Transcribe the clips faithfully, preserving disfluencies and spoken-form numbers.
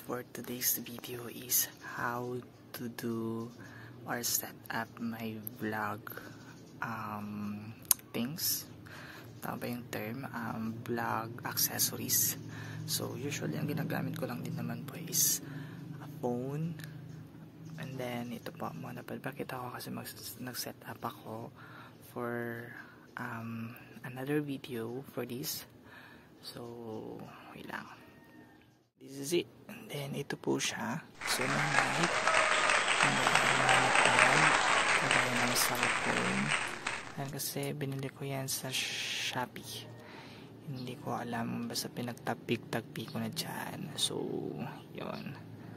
for today's video is how to do or set up my vlog um, things. Tama ba yung term? Um, vlog accessories. So usually ang ginagamit ko lang din naman po is a phone, and then ito po muna, pagpakita ko kasi mag nag-set up ako for um, another video for this. So wait lang, this is it. And then ito po siya. So nang light, and then monitag, kagaya ng cellphone. And kasi binili ko yan sa Shopee. Hindi ko alam, basta pinagtagpig-tagpig ko na dyan. So yun,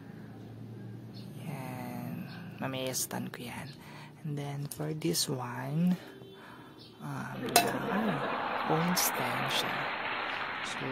yan, mamaya stand ko yan. And then for this one, um, oh, phone stand siya. So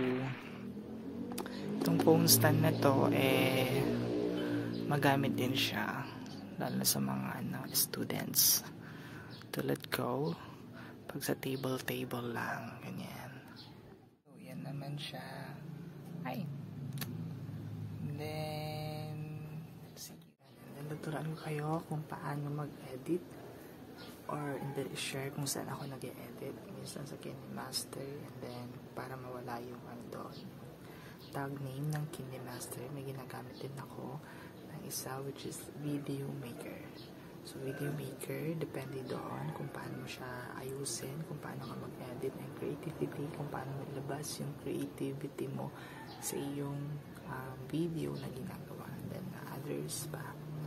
itong phone stand na to eh magamit din siya lalo sa mga ano, students tulad ko, pag sa table table lang ganyan. So yan naman siya. Ay, and then sige, and then tuturuan ko kayo kung paano mag-edit or hindi, share kung saan ako nag-edit, minsan sa KineMaster, and then para mawala yung ano doon, tag name ng KineMaster, may ginagamit din ako ng isa which is Video Maker. So Video Maker, depende doon kung paano mo siya ayusin, kung paano ka mag-edit ng creativity, kung paano mo ilabas yung creativity mo sa iyong uh, video na ginagawa, and then uh, others pa.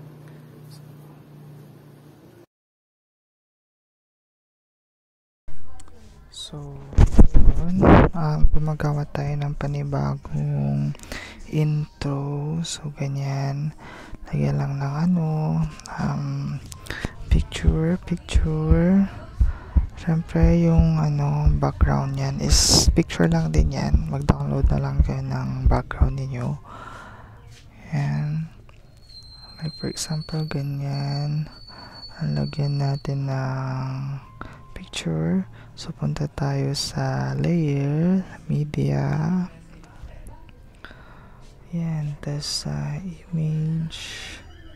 So, yun, uh, gumagawa tayo ng panibagong intro. So, ganyan. Lagyan lang ng ano, um, picture, picture. Siyempre, yung ano, background yan is picture lang din yan. Mag-download na lang kayo ng background ninyo. Yan. Like for example, ganyan. Lagyan natin ng picture. So, punta tayo sa layer, media. Yan, tas sa uh, image.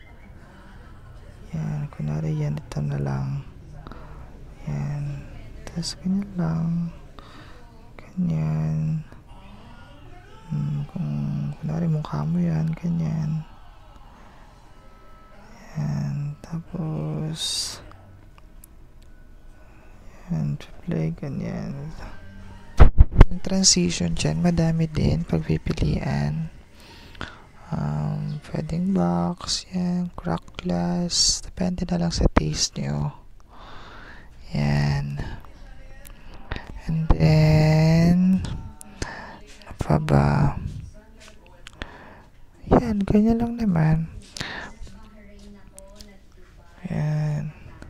Yan, kunwari yan, ito na lang. Yan, tas ganyan lang. Ganyan. Hmm, kung kunwari mukha mo yan, ganyan. Yan, tapos and play, ganyan. Yung transition dyan, madami din pagpipilian. Um, pwedeng box, yan, crack glass, depende na lang sa taste nyo. Yan. And then, ano pa ba? Yan, ganyan lang naman. Yan.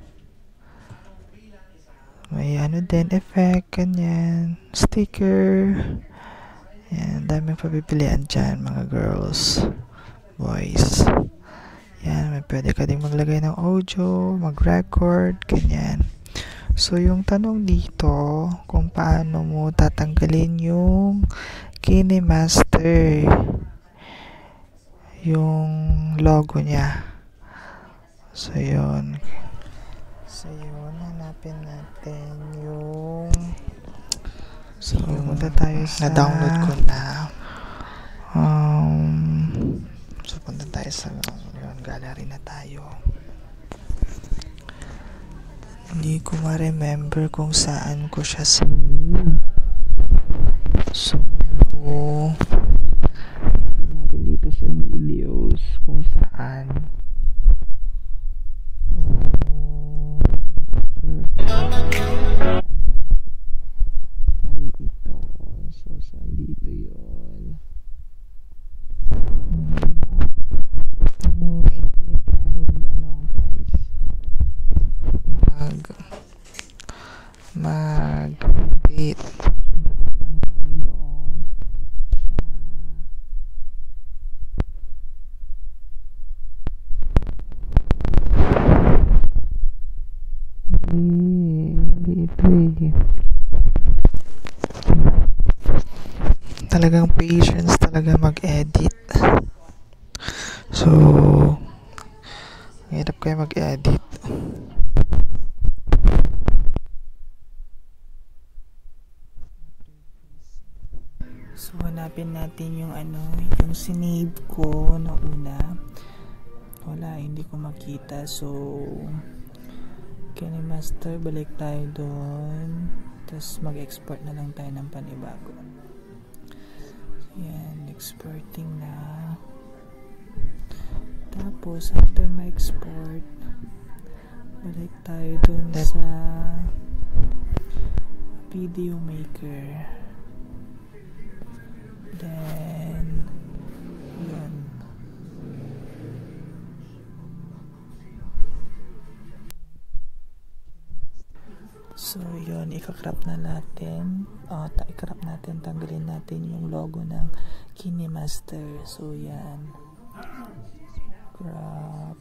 May ano din, effect, ganyan, sticker. Yan, daming papipilian dyan, mga girls, boys. Yan, may pwede ka din maglagay ng audio, mag-record, ganyan. So, yung tanong dito, kung paano mo tatanggalin yung KineMaster, yung logo niya. So, yun. So, yun, hanapin natin yung so, punta tayo sa na-download ko na um, so, punta tayo sa yun, gallery na tayo. Hindi ko ma-remember kung saan ko siya save. So, natin dito sa videos kung saan. Mali ito. So, sa dito yun. Ano guys? Mag mag-date. Lang tayo doon sa dito eh. Talagang patience talaga mag-edit. So, hirap kayo mag-edit. So, hanapin natin yung ano, yung sinave ko na una. Wala, hindi ko makita. So, KineMaster, balik tayo doon. Tapos, mag-export na lang tayo ng panibago. So, yan, exporting na. Tapos, after ma-export, balik tayo doon sa video maker. Then, yun. So, yun, ikakrap na natin. O, uh, ikrap natin, tanggalin natin yung logo ng KineMaster. So, yan. Crop.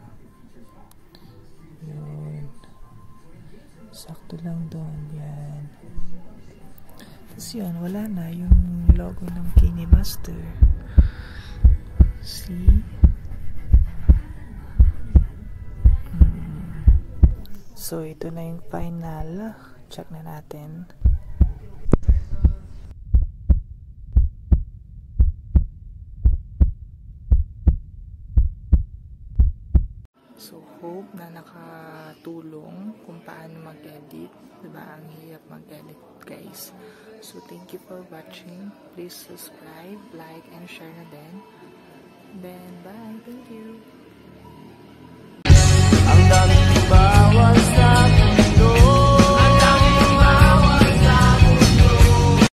Yun. Sakto lang doon. Yan. Tapos yun, wala na yung logo ng KineMaster. See? Hmm. So, ito na yung final. Check na natin. So, hope na nakatulong kung paano mag-edit. Diba? Ang hirap mag-edit, guys. So, thank you for watching. Please subscribe, like, and share na din. Then, bye. Thank you.